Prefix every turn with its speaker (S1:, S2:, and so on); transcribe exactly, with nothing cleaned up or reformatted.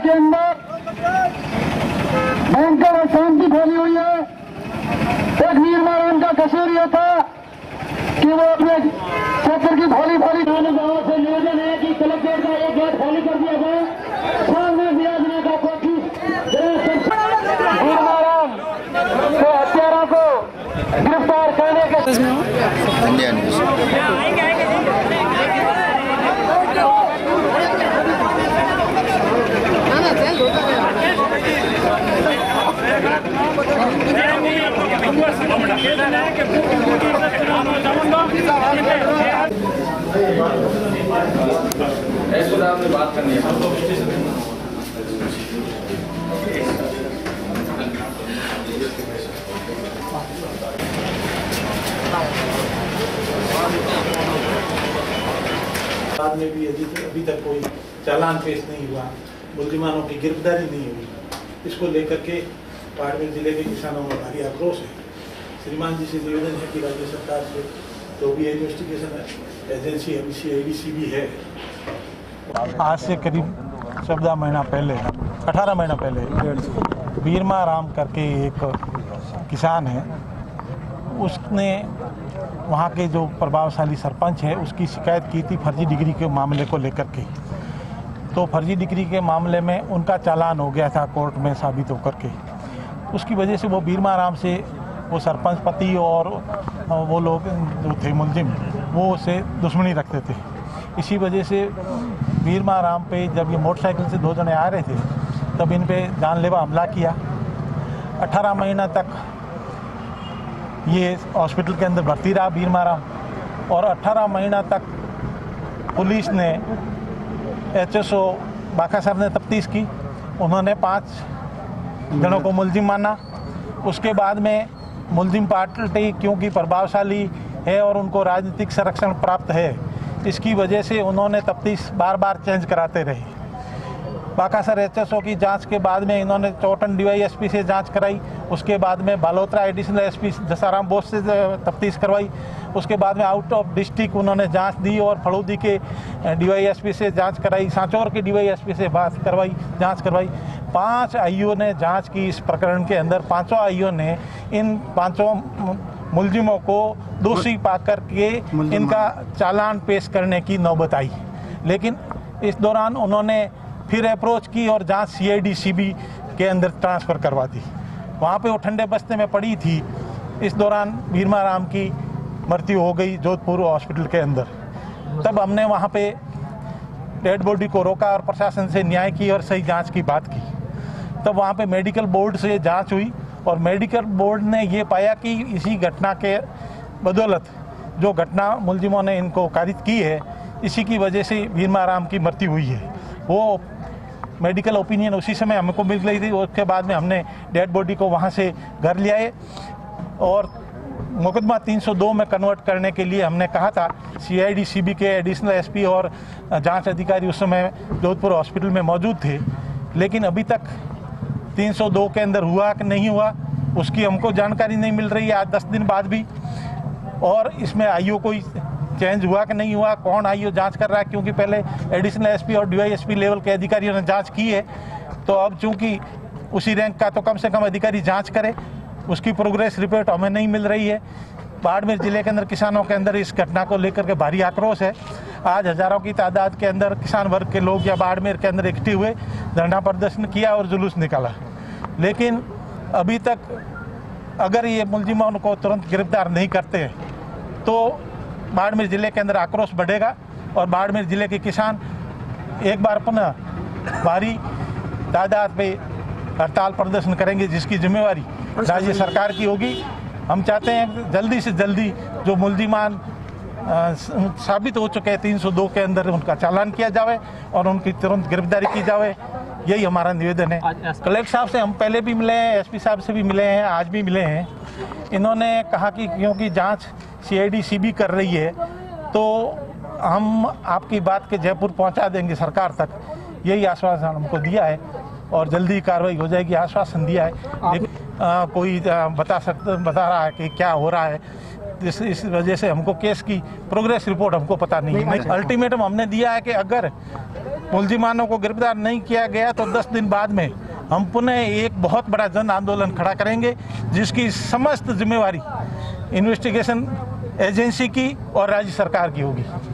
S1: के अंदर भयंकर अशांति फैली हुई है। एक वीर महाराम का कसूर यह था कि वो अपने क्षेत्र की भोली भोली गाँव से निवेदन है कि कलेक्टर का एक गेट खाली कर दिया जाए। सामने दियाजना का कोशिश वीर महाराम के हत्यारों को गिरफ्तार करने के
S2: इंडिया न्यूज
S3: आपने बात करनी है।
S4: बाद में भी यदि अभी तक कोई चालान पेश नहीं हुआ, मुलजिमानों की गिरफ्तारी नहीं हुई, इसको लेकर के बाड़मेर जिले के किसानों में भारी आक्रोश है। श्रीमान जी से निवेदन है कि राज्य सरकार से जो भी investigation agency A B C भी है,
S5: आज से करीब चौदह महीना पहले अठारह महीना पहले वीरमा राम करके एक किसान है, उसने वहाँ के जो प्रभावशाली सरपंच है उसकी शिकायत की थी फर्जी डिग्री के मामले को लेकर के। तो फर्जी डिग्री के मामले में उनका चालान हो गया था कोर्ट में साबित होकर के। उसकी वजह से वो वीरमा राम से वो सरपंच पति और वो लोग जो थे मुलजिम वो उससे दुश्मनी रखते थे। इसी वजह से वीरमा राम पे जब ये मोटरसाइकिल से दो जने आ रहे थे तब इन पे जानलेवा हमला किया। अठारह महीना तक ये हॉस्पिटल के अंदर भर्ती रहा वीरमा राम और अठारह महीना तक पुलिस ने एच एस ओ बाका साहब ने तफ्तीश की। उन्होंने पाँच जनों को मुलजिम माना। उसके बाद में मुलजिम पार्टी क्योंकि प्रभावशाली है और उनको राजनीतिक संरक्षण प्राप्त है, इसकी वजह से उन्होंने तफ्तीश बार बार चेंज कराते रहे। बाकासर एच एस ओ की जांच के बाद में इन्होंने Chautan D Y S P से जांच कराई। उसके बाद में Balotra additional S P Jasaram Bose से तफ्तीश करवाई। उसके बाद में आउट ऑफ डिस्ट्रिक्ट उन्होंने जांच दी और फड़ौदी के डी वाई एस पी से जांच कराई, सांचौर के डी वाई एस पी से बात करवाई जांच करवाई। पाँच आईओ ने जांच की इस प्रकरण के अंदर। पाँचों आईओ ने इन पाँचों मुलजिमों को दोषी पाकर के इनका चालान पेश करने की नौबत आई। लेकिन इस दौरान उन्होंने फिर अप्रोच की और जांच सी आई डी सी बी के अंदर ट्रांसफ़र करवा दी। वहाँ पे वो ठंडे बस्ते में पड़ी थी। इस दौरान वीरमा राम की मृत्यु हो गई जोधपुर हॉस्पिटल के अंदर। तब हमने वहाँ पे डेड बॉडी को रोका और प्रशासन से न्याय की और सही जांच की बात की। तब वहाँ पे मेडिकल बोर्ड से जांच हुई और मेडिकल बोर्ड ने ये पाया कि इसी घटना के बदौलत जो घटना मुलजिमों ने इनको कारित की है, इसी की वजह से वीरमा राम की मृत्यु हुई है। वो मेडिकल ओपिनियन उसी समय हमको मिल गई थी। उसके बाद में हमने डेड बॉडी को वहाँ से घर ले आए और मुकदमा तीन सौ दो में कन्वर्ट करने के लिए हमने कहा था। C I D C B के एडिशनल एस पी और जांच अधिकारी उस समय जोधपुर हॉस्पिटल में मौजूद थे, लेकिन अभी तक तीन सौ दो के अंदर हुआ कि नहीं हुआ उसकी हमको जानकारी नहीं मिल रही है आज दस दिन बाद भी। और इसमें आईओ कोई चेंज हुआ कि नहीं हुआ, कौन आईओ जांच कर रहा है, क्योंकि पहले एडिशनल एसपी और डीवाईएसपी लेवल के अधिकारियों ने जांच की है। तो अब चूंकि उसी रैंक का तो कम से कम अधिकारी जांच करे, उसकी प्रोग्रेस रिपोर्ट हमें नहीं मिल रही है। बाड़मेर जिले के अंदर किसानों के अंदर इस घटना को लेकर के भारी आक्रोश है। आज हजारों की तादाद के अंदर किसान वर्ग के लोग या बाड़मेर के अंदर इकट्ठे हुए, धरना प्रदर्शन किया और जुलूस निकाला। लेकिन अभी तक अगर ये मुलजिमों को तुरंत गिरफ्तार नहीं करते तो बाड़मेर जिले के अंदर आक्रोश बढ़ेगा और बाड़मेर जिले के किसान एक बार पुनः भारी तादाद पे हड़ताल प्रदर्शन करेंगे, जिसकी जिम्मेवारी राज्य सरकार की होगी। हम चाहते हैं जल्दी से जल्दी जो मुलजिमान साबित हो चुके हैं तीन सौ दो के अंदर उनका चालान किया जाए और उनकी तुरंत गिरफ्तारी की जाए, यही हमारा निवेदन है। कलेक्टर साहब से हम पहले भी मिले हैं, एसपी साहब से भी मिले हैं, आज भी मिले हैं। इन्होंने कहा कि क्योंकि जांच सी आई डी सी बी कर रही है तो हम आपकी बात के जयपुर पहुंचा देंगे सरकार तक, यही आश्वासन हमको दिया है और जल्दी कार्रवाई हो जाएगी, आश्वासन दिया है। लेकिन आ, कोई आ, बता सकता बता रहा है कि क्या हो रहा है, इस इस वजह से हमको केस की प्रोग्रेस रिपोर्ट हमको पता नहीं है। अल्टीमेटम हमने दिया है कि अगर मुलजिमानों को गिरफ्तार नहीं किया गया तो दस दिन बाद में हम पुनः एक बहुत बड़ा जन आंदोलन खड़ा करेंगे, जिसकी समस्त जिम्मेवारी इन्वेस्टिगेशन एजेंसी की और राज्य सरकार की होगी।